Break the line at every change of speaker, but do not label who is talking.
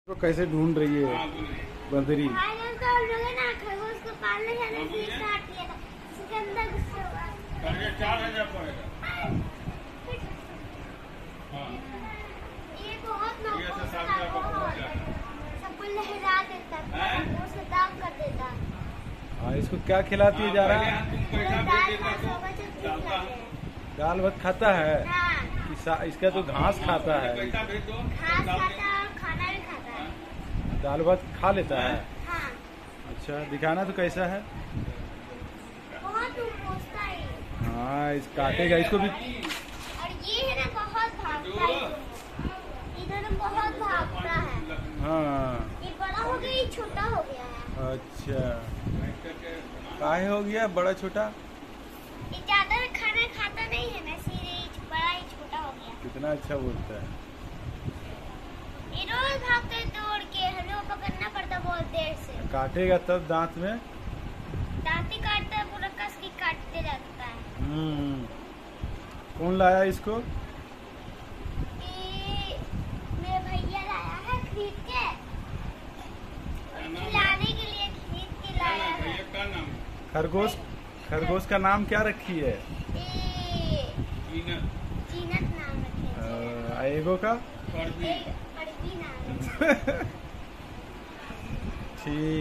तो कैसे ढूंढ रही है बंदरी।
खरगोश को पालने जाने से काट लिया था, उसके अंदर गुस्सा हुआ।
4000 पड़ेगा।
ये बहुत सबको लहरा देता है, उसे दाग कर देता।
हाँ, इसको क्या खिलाती है जा रहा है? दाल भात खाता है। इसका तो घास खाता है।
घास खाता है और खाना भी खाता है।
दाल भात खा लेता है।
हाँ।
अच्छा, दिखाना तो कैसा है?
बहुत पोसता है।
हाँ, इस काटेगा इसको भी।
और ये है ना बहुत भागता है, इधर बहुत भागता है।
हाँ,
ये बड़ा हो गया, ये छोटा हो गया है।
अच्छा, काहे हो गया बड़ा छोटा?
ये ज्यादा खाना खाता नहीं है ना, इसीलिए बड़ा ही छोटा हो गया।
कितना अच्छा बोलता है।
ये रोज भागते हैं दौड़ के, हमें पकड़ना पड़ता बहुत देर से।
काटेगा तब दांत में?
दांत ही काटता है, पूरा कस के काटते रहता है।
कौन लाया इसको?
ये मेरे भैया लाया है खरीद के, खिलाने के लिए खरीद के लाया है।
खरगोश का नाम क्या रखी है?
जीनत नाम रखे है।
एगो का?
परवीन नाम है।
ठीक।